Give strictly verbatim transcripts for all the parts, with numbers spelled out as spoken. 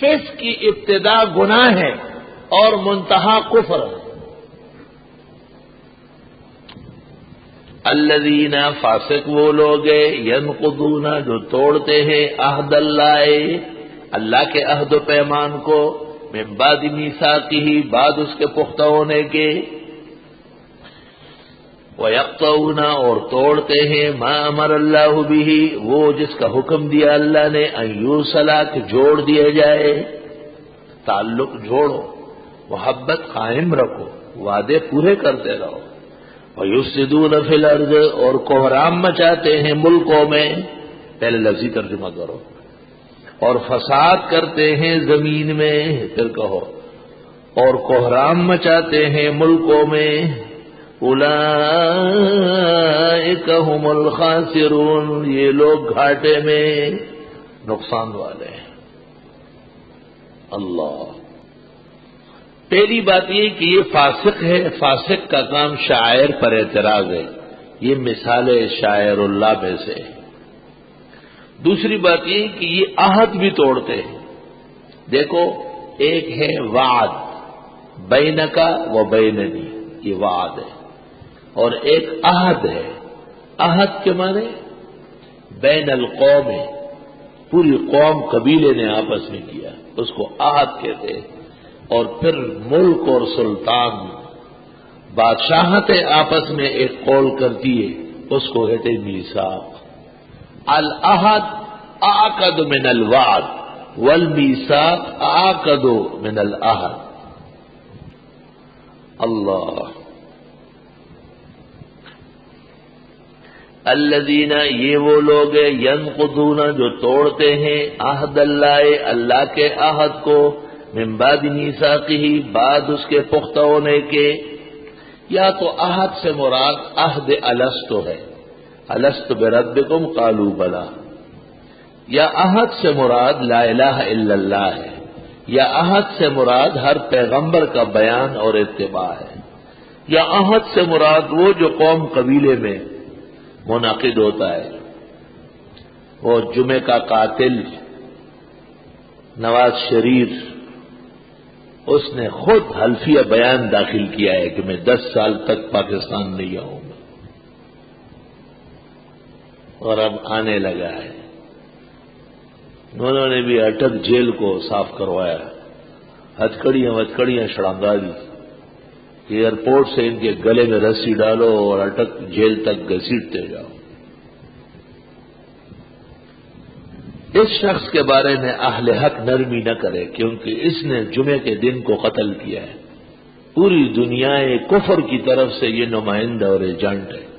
فسق کی ابتدا گناہ ہے اور منتہا کفر ہے۔ الذین فاسق وہ لوگ ینقضون جو توڑتے ہیں عہد اللہ اللہ کے عہد و پیمان کو، من بعد میثاقہ بعد اس کے پختہ ہونے کے، وَيَقْطَعُونَ اور توڑتے ہیں ما امر اللہ بہ وہ جس کا حکم دیا اللہ نے، ان یوصلا کہ جوڑ دیا جائے، تعلق جوڑو، محبت قائم رکھو، وعدے پورے کرتے رہو۔ وَيُفْسِدُونَ فِي الْأَرْضِ اور کوہرام مچاتے ہیں ملکوں میں، پہلے لفظی ترجمہ کرو، اور فساد کرتے ہیں زمین میں، پھر کہو، اور کوہرام مچاتے ہیں ملکوں میں، اولئک هم الخاسرون یہ لوگ گھاٹے میں نقصان والے ہیں۔ اللہ، پہلی بات یہ کہ یہ فاسق ہے، فاسق کا کام شاعر پر اعتراض ہے، یہ مثال شاعر اللہ میں سے ہے۔ دوسری بات یہ کہ یہ عہد بھی توڑتے ہیں۔ دیکھو، ایک ہے وعد، بینکا و بیننی، یہ وعد ہے، اور ایک عہد ہے۔ عہد کے معنی بین القوم، پوری قوم قبیلے نے آپس میں کیا، اس کو عہد کہتے ہیں۔ اور پھر ملک اور سلطان بادشاہتیں آپس میں ایک قول کرتی ہے، اس کو کہتے ہیں میثاق۔ العہد اعقد من الوعد والمیثاق اعقد من العہد۔ اللہ، الذین یہ وہ لوگ ینقضون جو توڑتے ہیں عہد اللہ اللہ کے عہد کو، من بعد میثاقہ بعد اس کے پختہ ہونے کے۔ یا تو عہد سے مراد عہد الست ہے، الست بربکم قالوا بلا، یا عہد سے مراد لا الہ الا اللہ ہے، یا عہد سے مراد ہر پیغمبر کا بیان اور اتباع ہے، یا عہد سے مراد وہ جو قوم قبیلے میں منعقد ہوتا ہے۔ وہ جمعے کا قاتل نواز شریف، اس نے خود حلفیہ بیان داخل کیا ہے کہ میں دس سال تک پاکستان نہیں آؤں گا، اور اب آنے لگا ہے۔ انہوں نے بھی اٹک جیل کو صاف کروایا، ہتھکڑیاں وتکڑیاں شڑانگا دی، ایئرپورٹ سے ان کے گلے میں رسی ڈالو اور اٹک جیل تک گھسیٹتے جاؤ۔ اس شخص کے بارے میں اہل حق نرمی نہ کرے، کیونکہ اس نے جمعے کے دن کو قتل کیا ہے۔ پوری دنیا کفر کی طرف سے یہ نمائندہ اور ایجنٹ ہے،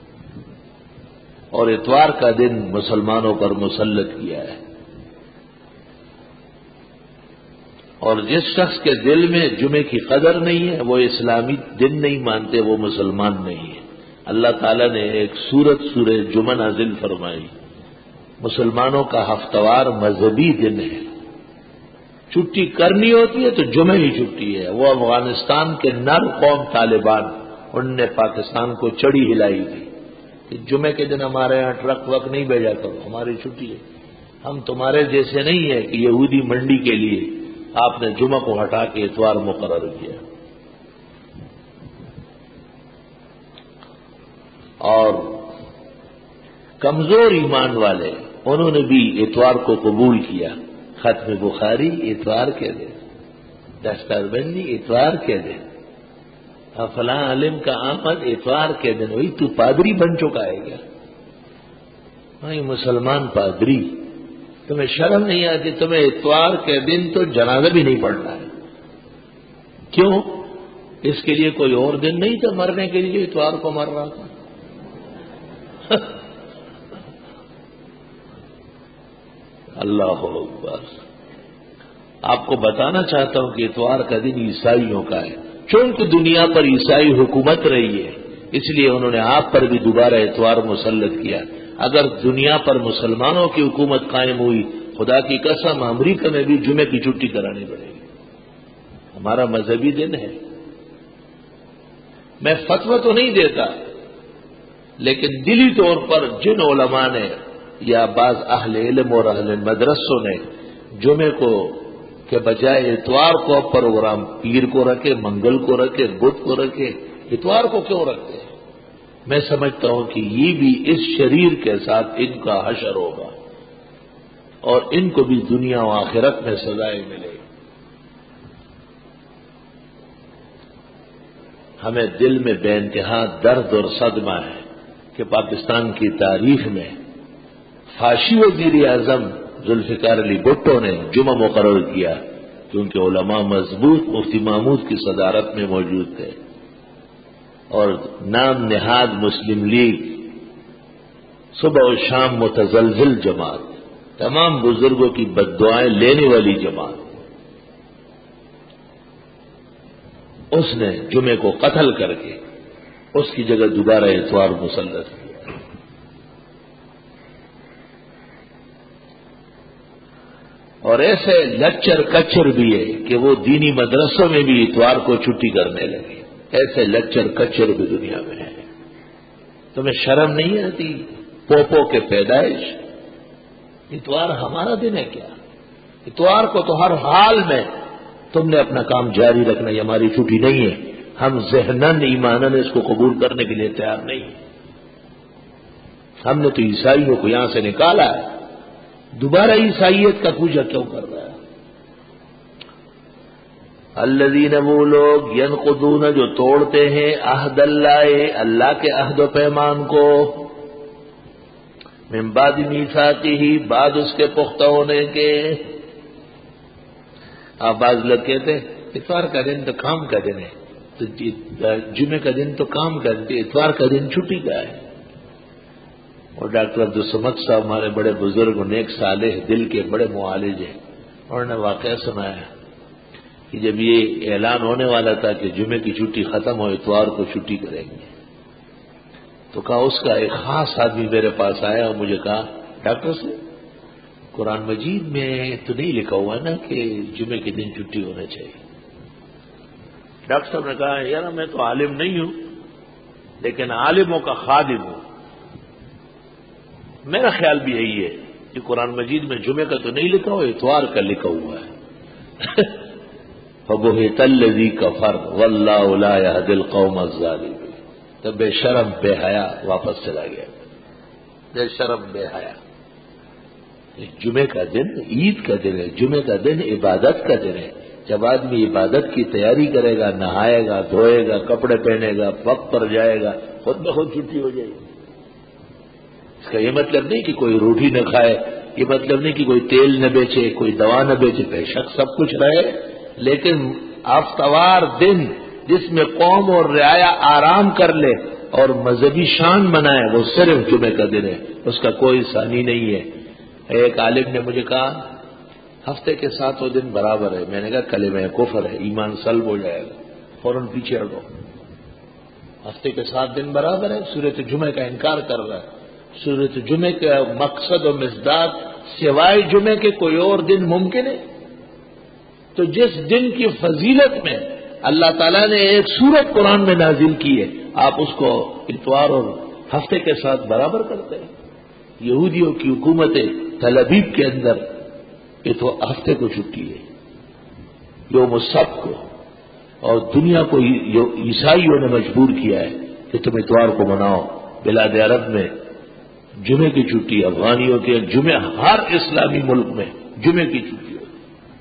اور اتوار کا دن مسلمانوں پر مسلط کیا ہے۔ اور جس شخص کے دل میں جمعے کی قدر نہیں ہے، وہ اسلامی دن نہیں مانتے، وہ مسلمان نہیں ہے۔ اللہ تعالیٰ نے ایک سورت سورہ جمعہ نازل فرمائی، مسلمانوں کا ہفتوار مذہبی دن ہے، چھٹی کرنی ہوتی ہے تو جمعہ ہی چھٹی ہے۔ وہ افغانستان کے نر قوم طالبان، ان نے پاکستان کو چڑی ہلائی تھی کہ جمعے کے دن ہمارے یہاں ٹرک وک نہیں بھیجا کرو، ہماری چھٹی ہے۔ ہم تمہارے جیسے نہیں ہے کہ یہودی منڈی کے لیے آپ نے جمعہ کو ہٹا کے اتوار مقرر کیا۔ اور کمزور ایمان والے، انہوں نے بھی اتوار کو قبول کیا۔ ختم بخاری اتوار کے دن، دستار بندی اتوار کے دن، فلاں عالم کا آمد اتوار کے دن۔ وہی تو پادری بن چکا ہے کیا؟ وہی مسلمان پادری، تمہیں شرم نہیں آتی؟ تمہیں اتوار کے دن تو جنازہ بھی نہیں پڑھنا ہے، کیوں؟ اس کے لیے کوئی اور دن نہیں تھا مرنے کے لیے؟ اتوار کو مر رہا تھا۔ اللہ اکبر۔ آپ کو بتانا چاہتا ہوں کہ اتوار کا دن عیسائیوں کا ہے، چونکہ دنیا پر عیسائی حکومت رہی ہے، اس لیے انہوں نے آپ پر بھی دوبارہ اتوار مسلط کیا۔ اگر دنیا پر مسلمانوں کی حکومت قائم ہوئی، خدا کی قسم امریکہ میں بھی جمعے کی چھٹی کرانی پڑے گی۔ ہمارا مذہبی دن ہے۔ میں فتویٰ تو نہیں دیتا، لیکن دلی طور پر جن علماء نے یا بعض اہل علم اور اہل مدرسوں نے جمعے کو کہ بجائے اتوار کو پروگرام پیر کو رکھے، منگل کو رکھے، بدھ کو رکھے، اتوار کو کیوں رکھتے ہیں؟ میں سمجھتا ہوں کہ یہ بھی اس شریر کے ساتھ ان کا حشر ہوگا اور ان کو بھی دنیا و آخرت میں سزائے ملے گی۔ ہمیں دل میں بے انتہا درد اور صدمہ ہے کہ پاکستان کی تاریخ میں فاشی وزیر اعظم ذوالفقار علی بھٹو نے جمعہ مقرر کیا کیونکہ علماء مضبوط مفتی محمود کی صدارت میں موجود تھے اور نام نہاد مسلم لیگ صبح و شام متزلزل جماعت، تمام بزرگوں کی بددعائیں لینے والی جماعت، اس نے جمعے کو قتل کر کے اس کی جگہ دوبارہ اتوار مسلط کیا۔ اور ایسے لچر کچر بھی ہے کہ وہ دینی مدرسوں میں بھی اتوار کو چھٹی کرنے لگے، ایسے لچر کچر بھی دنیا میں ہے۔ تمہیں شرم نہیں آتی؟ پوپو کے پیدائش، اتوار ہمارا دن ہے کیا؟ اتوار کو تو ہر حال میں تم نے اپنا کام جاری رکھنا، یہ ہماری چھٹی نہیں ہے۔ ہم ذہناً ایماناً اس کو قبول کرنے کے لیے تیار نہیں ہیں۔ ہم نے تو عیسائیوں کو یہاں سے نکالا ہے، دوبارہ عیسائیت کا پوجا کیوں کر رہا ہے؟ الذین، وہ لوگ، ینقضون، جو توڑتے ہیں، عہد اللہ، اللہ کے عہد و پیمان کو، من بعد میثاقہ، بعد اس کے پختہ ہونے کے۔ آپ بعض لوگ کہتے ہیں اتوار کا دن تو کام کا دن ہے، تو جمعے کا دن تو کام کا دن، اتوار کا دن چھٹی کا ہے۔ اور ڈاکٹر عبدالصمد صاحب ہمارے بڑے بزرگ، نیک صالح، دل کے بڑے معالج ہیں، انہوں نے واقعہ سنایا کہ جب یہ اعلان ہونے والا تھا کہ جمعے کی چھٹی ختم ہو، اتوار کو چھٹی کریں گے، تو کہا اس کا ایک خاص آدمی میرے پاس آیا اور مجھے کہا ڈاکٹر سے قرآن مجید میں تو نہیں لکھا ہوا نا کہ جمعے کے دن چھٹی ہونا چاہیے۔ ڈاکٹر صاحب نے کہا یار میں تو عالم نہیں ہوں لیکن عالموں کا خادم ہوں، میرا خیال بھی یہی ہے کہ قرآن مجید میں جمعے کا تو نہیں لکھا ہوا، اتوار کا لکھا ہوا ہے۔ فَبُهِتَ الَّذِي كَفَرَ وَاللَّهُ لَا يَهْدِي الْقَوْمَ الظَّالِمِينَ۔ تو بے شرم بے حیا واپس چلا گیا، بے شرم بے حیا۔ جمعے کا دن عید کا دن ہے، جمعے کا دن عبادت کا دن ہے۔ جب آدمی عبادت کی تیاری کرے گا، نہائے گا، دھوئے گا، کپڑے پہنے گا، وقت پر جائے گا، خود بخود چھٹی ہو جائے گی۔ اس کا یہ مطلب نہیں کہ کوئی روٹی نہ کھائے، یہ مطلب نہیں کہ کوئی تیل نہ بیچے، کوئی دوا نہ بیچے، بے شک سب کچھ رہے، لیکن ہفتوار دن جس میں قوم اور رعایا آرام کر لے اور مذہبی شان منائے، وہ صرف جمعے کا دن ہے، اس کا کوئی ثانی نہیں ہے۔ ایک عالم نے مجھے کہا ہفتے کے ساتوں دن برابر ہے، میں نے کہا کلمہ کفر ہے، ایمان سلب ہو جائے گا، فوراً پیچھے ہٹو۔ ہفتے کے سات دن برابر ہے، سورۃ جمعہ کا انکار کر رہا ہے۔ سورۃ جمعہ کا مقصد و مصداق سوائے جمعے کے کوئی اور دن ممکن ہے؟ تو جس دن کی فضیلت میں اللہ تعالیٰ نے ایک سورت قرآن میں نازل کی ہے، آپ اس کو اتوار اور ہفتے کے ساتھ برابر کرتے ہیں۔ یہودیوں کی حکومت تل ابیب کے اندر یہ تو ہفتے کو چھٹی ہے، یوم السبت کو، اور دنیا کو عیسائیوں نے مجبور کیا ہے کہ تم اتوار کو مناؤ۔ بلاد عرب میں جمعے کی چھٹی، افغانیوں کے جمعے، ہر اسلامی ملک میں جمعے کی چھٹی ہے۔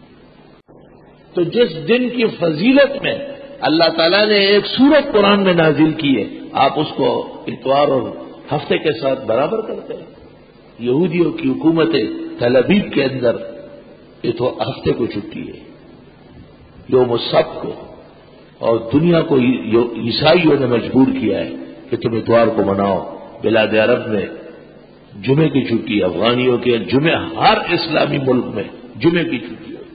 تو جس دن کی فضیلت میں اللہ تعالیٰ نے ایک سورت قرآن میں نازل کی ہے، آپ اس کو اتوار اور ہفتے کے ساتھ برابر کرتے ہیں۔ یہودیوں کی حکومت تل ابیب کے اندر یہ تو ہفتے کو چھٹی ہے، یوم السبت کو، اور دنیا کو عیسائیوں نے مجبور کیا ہے کہ تم اتوار کو مناؤ۔ بلاد عرب میں جمعے کی چھٹی، افغانیوں کے جمعے، ہر اسلامی ملک میں جمعے کی چھٹی ہے۔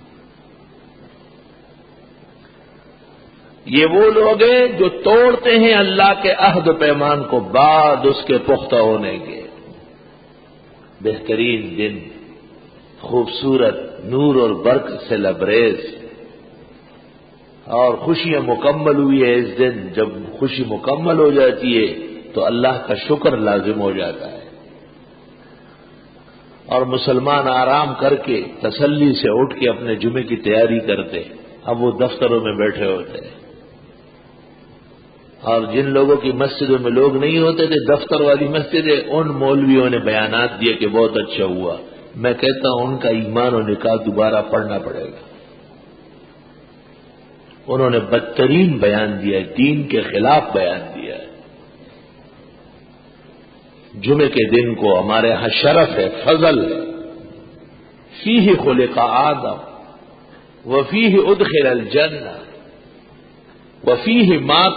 یہ وہ لوگ ہیں جو توڑتے ہیں اللہ کے عہد و پیمان کو بعد اس کے پختہ ہونے کے۔ بہترین دن، خوبصورت، نور اور برکت سے لبریز، اور خوشیاں مکمل ہوئی ہے اس دن۔ جب خوشی مکمل ہو جاتی ہے تو اللہ کا شکر لازم ہو جاتا ہے۔ اور مسلمان آرام کر کے تسلی سے اٹھ کے اپنے جمعے کی تیاری کرتے، اب وہ دفتروں میں بیٹھے ہوتے ہیں، اور جن لوگوں کی مسجدوں میں لوگ نہیں ہوتے تھے، دفتر والی مسجدیں، ان مولویوں نے بیانات دیے کہ بہت اچھا ہوا. میں کہتا ہوں ان کا ایمان و نکاح دوبارہ پڑھنا پڑے گا. انہوں نے بدترین بیان دیا ہے، دین کے خلاف بیان دیا ہے. جمعے کے دن کو ہمارے ہاں شرف ہے، فضل ہے. فیہ خلق آدم وفیہ ادخل الجنہ وفیہ مات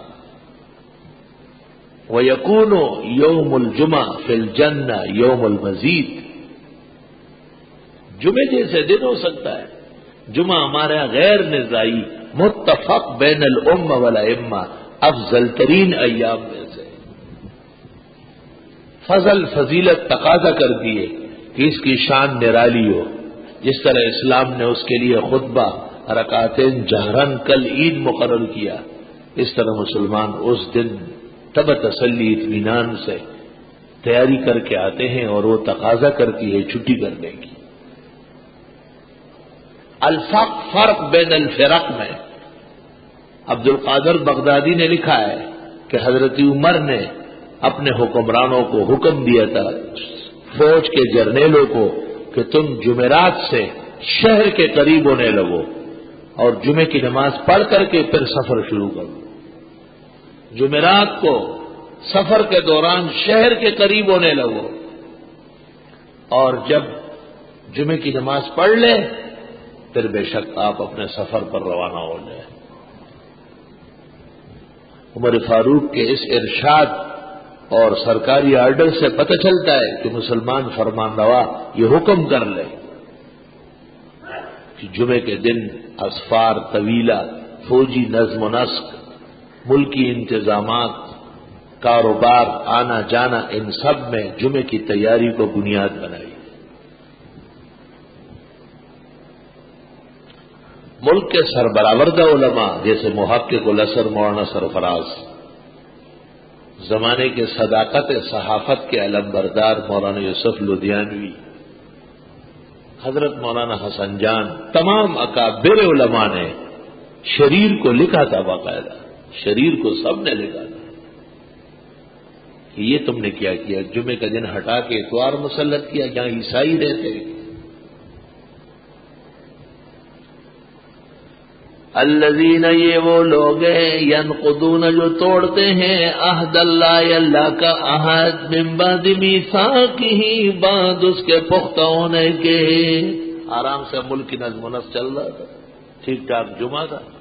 ویکون یوم الجمعہ فی الجنہ یوم المزید. جمعے جیسے دن ہو سکتا ہے؟ جمعہ ہمارے یہاں غیر نزاعی متفق بین الامہ والائمہ افضل ترین ایام میں سے. فضل فضیلت تقاضا کر دیے کہ اس کی شان نرالی ہو. جس طرح اسلام نے اس کے لیے خطبہ رکعتین جہرن کل عید مقرر کیا، اس طرح مسلمان اس دن تب تسلی اطمینان سے تیاری کر کے آتے ہیں، اور وہ تقاضا کرتی ہے چھٹی کرنے کی. الفرق فرق بین الفرق میں عبد القادر بغدادی نے لکھا ہے کہ حضرت عمر نے اپنے حکمرانوں کو حکم دیا تھا، فوج کے جرنیلوں کو، کہ تم جمعرات سے شہر کے قریب ہونے لگو اور جمعے کی نماز پڑھ کر کے پھر سفر شروع کرو. جمعرات کو سفر کے دوران شہر کے قریب ہونے لگو، اور جب جمعے کی نماز پڑھ لے پھر بے شک آپ اپنے سفر پر روانہ ہو جائیں. عمر فاروق کے اس ارشاد اور سرکاری آرڈر سے پتہ چلتا ہے کہ مسلمان فرمان روا یہ حکم کر لے کہ جمعے کے دن اسفار طویلہ، فوجی نظم و نسق، ملکی انتظامات، کاروبار، آنا جانا، ان سب میں جمعے کی تیاری کو بنیاد بنائی. ملک کے سربراوردہ علماء جیسے محقق الاسر مولانا سرفراز، زمانے کے صداقت صحافت کے علم بردار مولانا یوسف لدھیانوی، حضرت مولانا حسن جان، تمام اکابر علماء نے شریر کو لکھا تھا، باقاعدہ شریر کو سب نے لکھا تھا کہ یہ تم نے کیا کیا، جمعے کا دن ہٹا کے اتوار مسلط کیا جہاں عیسائی رہتے. الذین، یہ وہ لوگ ہیں، ینقضون جو توڑتے ہیں، عہد اللہ، اللہ کا عہد، من بعد میثاقہ، بعد اس کے پختہ ہونے کے. آرام سے ملک کی نظم و نسق چل رہا تھا، ٹھیک ٹھاک جمعہ تھا،